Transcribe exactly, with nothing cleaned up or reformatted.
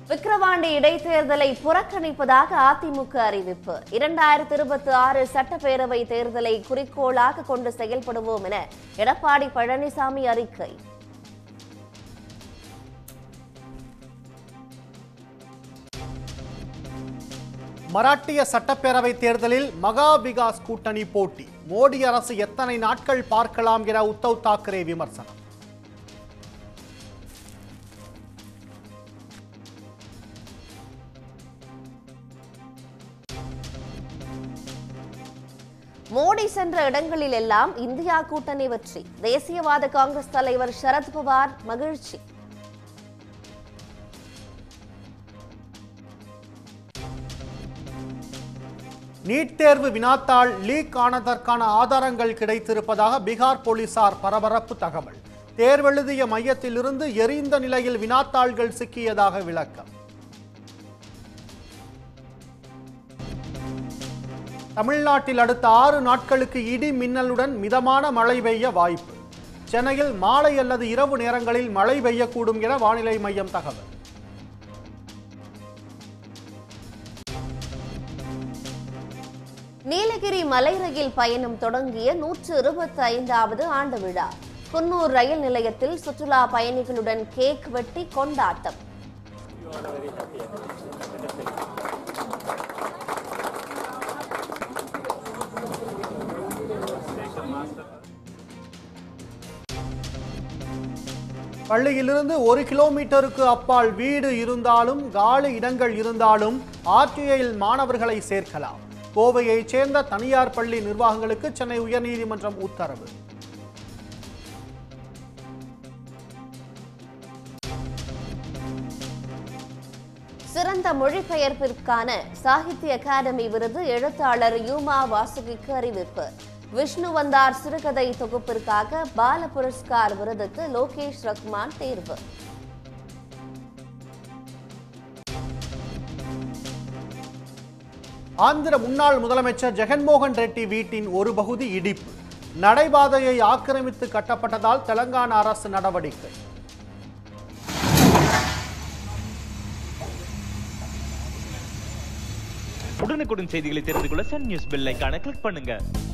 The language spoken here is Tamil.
விக்கிரவாண்டி இடைத்தேர்தலை புறக்கணிப்பதாக அதிமுக அறிவிப்பு. இரண்டாயிரத்தி இருபத்தி ஆறு சட்டப்பேரவை தேர்தலை குறிக்கோளாக கொண்டு செயல்படுவோம் என எடப்பாடி பழனிசாமி அறிக்கை. மராட்டிய சட்டப்பேரவை தேர்தலில் மகா விகாஸ் கூட்டணி போட்டி. மோடி அரசு எத்தனை நாட்கள் பார்க்கலாம் என உத்தவ் தாக்கரே விமர்சனம். மோடி சென்ற இடங்களில் எல்லாம் இந்தியா கூட்டணி வெற்றி. தேசியவாத காங்கிரஸ் தலைவர் சரத்பவார் மகிழ்ச்சி. நீட் தேர்வு வினாத்தாள் லீக் ஆனதற்கான ஆதாரங்கள் கிடைத்திருப்பதாக பீகார் போலீசார் பரபரப்பு தகவல். தேர்வெழுதிய மையத்திலிருந்து எரிந்த நிலையில் வினாத்தாள்கள் சிக்கியதாக விளக்கம். தமிழ்நாட்டில் அடுத்த ஆறு நாட்களுக்கு இடி மின்னலுடன் மிதமான மழை பெய்ய வாய்ப்பு. சென்னையில் மாலை அல்லது இரவு நேரங்களில் மழை பெய்யக்கூடும் என வானிலை மையம் தகவல். நீலகிரி மலை ரயில் பயணம் தொடங்கிய நூற்று இருபத்தி ஐந்தாவது ஆண்டு விழா. குன்னூர் ரயில் நிலையத்தில் சுற்றுலா பயணிகளுடன் கேக் வெட்டி கொண்டாட்டம். பள்ளியிலிருந்து ஒரு கிலோமீட்டருக்கு அப்பால் வீடு இருந்தாலும் காலி இடங்கள் இருந்தாலும் ஆர்டிஐயில் மாணவர்களை சேர்க்கலாம். கோவையைச் சேர்ந்த தனியார் பள்ளி நிர்வாகங்களுக்கு சென்னை உயர்நீதிமன்றம் உத்தரவு. சிறந்த மொழிபெயர்ப்பிற்கான சாகித்ய அகாடமி விருது எழுத்தாளர் யூமா வாசுகிக்கு அறிவிப்பு. விஷ்ணு வந்தார் சிறுகதை தொகுப்பிற்காக பால புரஸ்கார் விருதுக்கு லோகேஷ் ரஹ்மான் தேர்வு. ஆந்திர முன்னாள் முதலமைச்சர் ஜெகன்மோகன் ரெட்டி வீட்டின் ஒரு பகுதி இடிப்பு. நடைபாதையை ஆக்கிரமித்து கட்டப்பட்டதால் தெலங்கானா அரசு நடவடிக்கை. உடனுக்குடன் செய்திகளை தெரிந்து கொள்ள சன் நியூஸ் பெல் ஐகானை கிளிக் பண்ணுங்க.